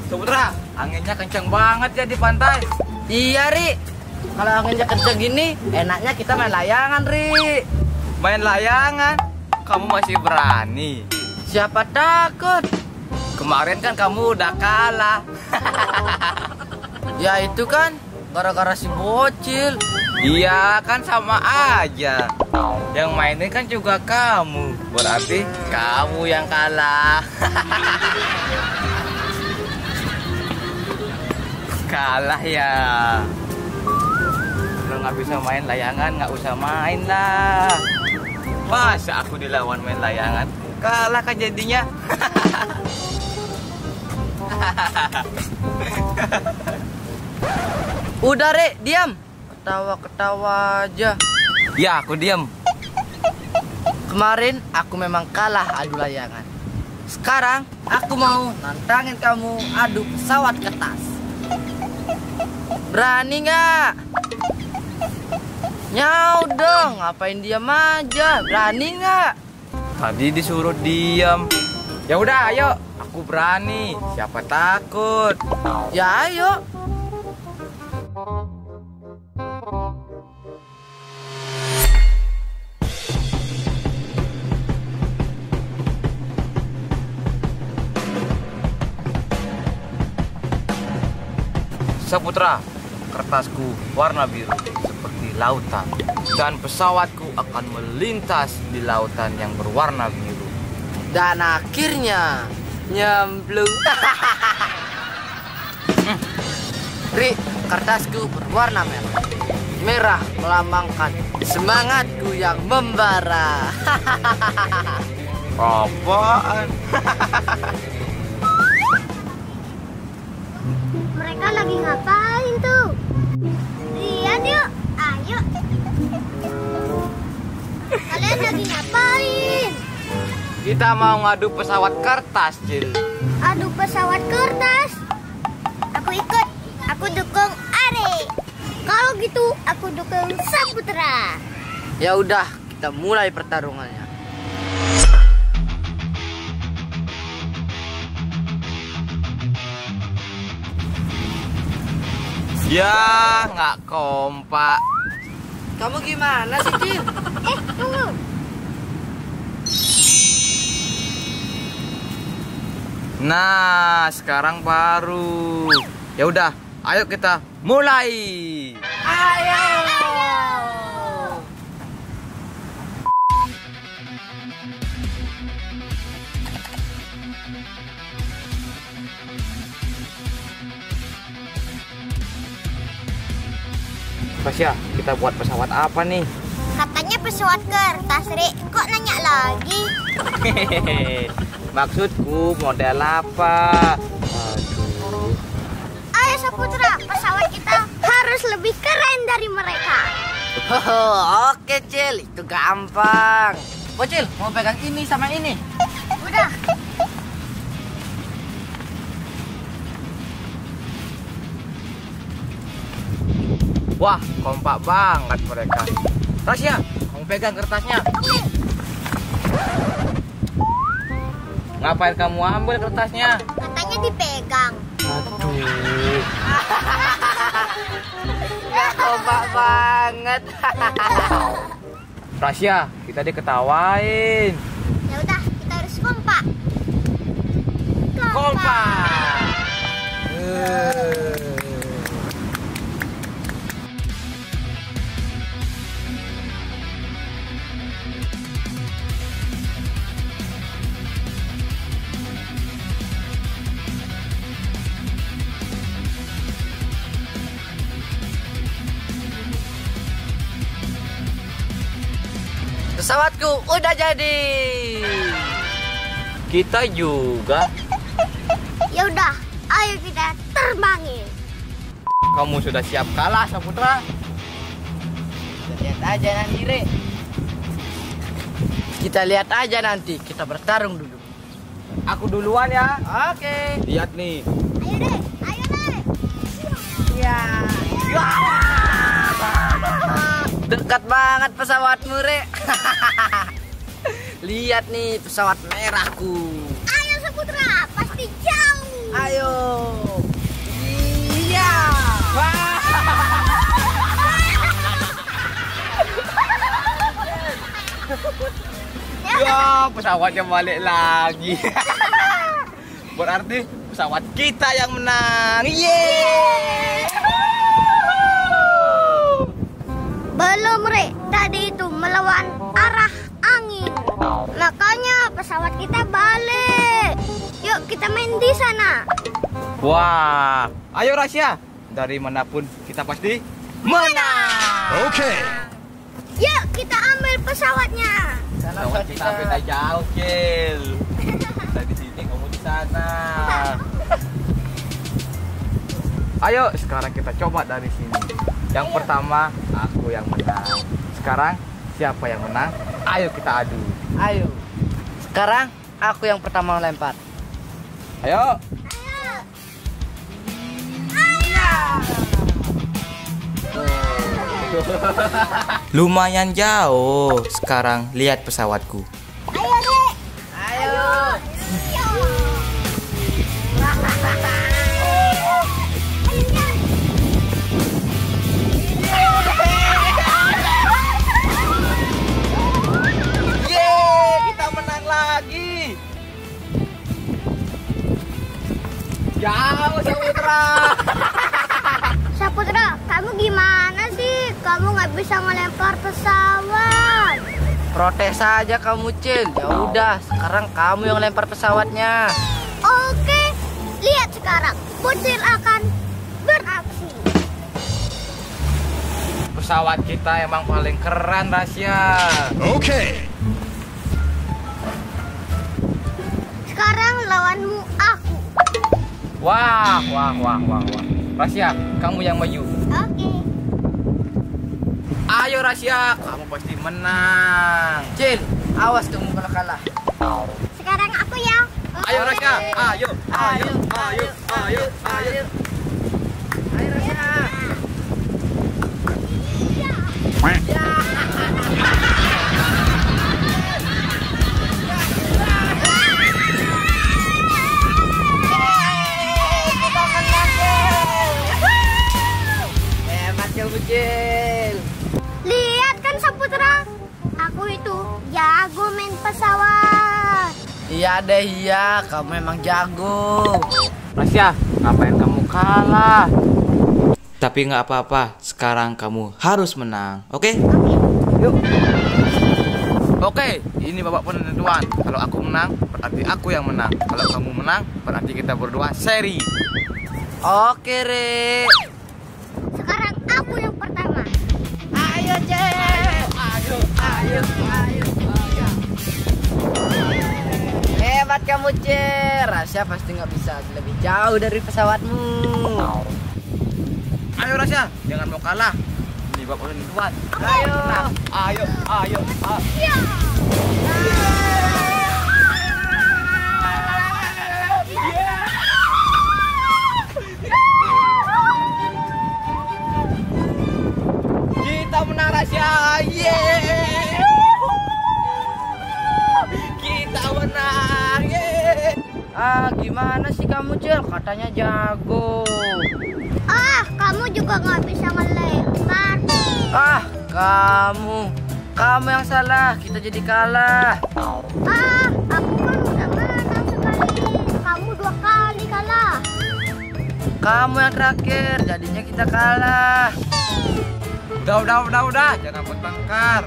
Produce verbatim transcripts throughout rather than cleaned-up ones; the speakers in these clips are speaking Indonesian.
Saputra, anginnya kenceng banget ya di pantai. Iya, Ri. Kalau anginnya kenceng gini, enaknya kita main layangan, Ri. Main layangan? Kamu masih berani? Siapa takut? Kemarin kan kamu udah kalah. Ya itu kan gara-gara si bocil. Iya kan sama aja. Yang mainin kan juga kamu. Berarti kamu yang kalah. Kalah ya. Kalau nggak bisa main layangan nggak usah main lah. Masa aku dilawan main layangan? Kalah kan jadinya. Udah, Re, diam. Ketawa-ketawa aja. Ya, aku diam. Kemarin aku memang kalah adu layangan. Sekarang aku mau nantangin kamu adu pesawat kertas. Berani nggak? Nyau dong, ngapain diam aja? Berani nggak? Tadi disuruh diam. Ya udah, ayo. Aku berani. Siapa takut? Ya ayo. Saputra, kertasku warna biru seperti lautan dan pesawatku akan melintas di lautan yang berwarna biru. Dan akhirnya nyemplung. Ri, kertasku berwarna merah. Merah melambangkan semangatku yang membara. Apaan? Mereka lagi ngapain tuh? Lihat yuk, ayo. Kalian lagi ngapain? Kita mau ngadu pesawat kertas, Cil. Adu pesawat kertas. Aku ikut. Aku dukung Are. Kalau gitu, aku dukung Saputra. Ya udah, kita mulai pertarungannya. Ya, nggak kompak. Kamu gimana sih, Cil? Eh, tunggu. Nah, sekarang baru. Ya udah, ayo kita mulai. Ayo. Tasya, kita buat pesawat apa nih? Katanya pesawat kertas, Ri. Kok nanya lagi? Hehehe. Maksudku model apa? Aduh. Ayo Saputra, pesawat kita harus lebih keren dari mereka. Oh, oke, Cil, itu gampang. Bocil, mau pegang ini sama ini? Udah. Wah, kompak banget mereka. Tasya, kamu pegang kertasnya. Oke. Ngapain kamu ambil kertasnya? Katanya dipegang. Aduh. Gak kompak banget. Tasya, kita diketawain. Ya udah, kita harus kompak. Kompak. Pesawatku udah jadi. Kita juga. Ya udah, ayo kita terbangin. Kamu sudah siap kalah, Saputra? Kita lihat aja nanti, Re. Kita lihat aja nanti. Kita bertarung dulu. Aku duluan ya. Oke. Lihat nih. Ayo deh, ayo deh. Ya. Dekat banget pesawatmu, Re. Lihat nih pesawat merahku. Ayo Saputra, pasti jauh. Ayo. Iya. Ya, pesawatnya balik lagi. Berarti pesawat kita yang menang. Yeay! Belum, Re. Tadi itu melawan arah angin. Makanya pesawat kita balik. Yuk kita main di sana. Wah, ayo Rasya. Dari manapun kita pasti menang. Oke. Yuk kita ambil pesawatnya. Pesawat kita beda jauh, Cil. Kita di sini, kamu di sana. Ayo, sekarang kita coba dari sini. Yang pertama, aku yang menang. Sekarang, siapa yang menang? Ayo kita adu. Ayo. Sekarang aku yang pertama lempar. Ayo. Lumayan jauh. Sekarang lihat pesawatku. Ayo, Re. Ayo. Yeay, kita menang lagi. Jauh, Saputra. Saputra, kamu gimana sih? Kamu nggak bisa ngelempar pesawat. Protes saja kamu, Cil. Ya udah, sekarang kamu yang lempar pesawatnya. Oke, lihat sekarang. Bocil akan beraksi. Pesawat kita emang paling keren, Rasya. Oke. Sekarang lawanmu aku. Wah, wah, wah, wah, wah. Rasya, kamu yang maju. Oke. Ayo Rasya, kamu pasti menang. Cil, awas kamu kalau kalah. Sekarang aku ya. Ayo Rasya, ayo, ayo, ayo, ayo, ayo. Ayo, Rasya. Hebat kamu, Cil. Lihat kan Saputra, aku itu jago main pesawat. Iya deh, iya. Kamu emang jago. Rasya, ngapain kamu kalah? Tapi nggak apa-apa, sekarang kamu harus menang, oke? Yuk. Oke, ini babak penentuan. Kalau aku menang, berarti aku yang menang. Kalau kamu menang, berarti kita berdua seri. Oke, Re. Sekarang aku yang pertama. Ayo, Cil. Ayo, Ayo, ayo, ayo. Hebat kamu, Cil. Rasya pasti nggak bisa lebih jauh dari pesawatmu. ayo Rasya, jangan mau kalah. Ini babak penentuan. Ayo. Menang. Ayo, ayo, ayo. Ya. Kita menang Rasya. Yeay. Kita menang. Yeay. Ah, gimana sih kamu, Cil? Katanya jago. Ah, kamu juga nggak bisa ngelempar. Ah, kamu. Kamu yang salah. Kita jadi kalah. Ah, aku kan udah menang sekali. Kamu dua kali kalah. Kamu yang terakhir. Jadinya kita kalah. Udah, udah, udah, udah. Jangan bertengkar.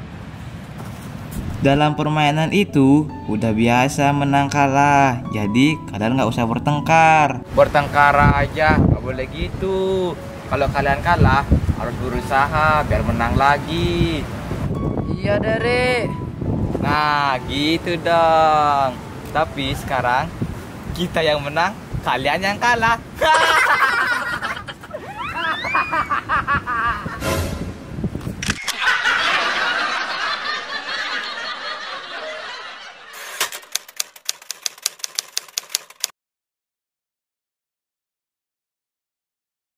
Dalam permainan itu udah biasa menang kalah, jadi kalian nggak usah bertengkar. Bertengkar aja, nggak boleh gitu. Kalau kalian kalah harus berusaha biar menang lagi. Iya, Dere. Nah, gitu dong. Tapi sekarang kita yang menang, kalian yang kalah.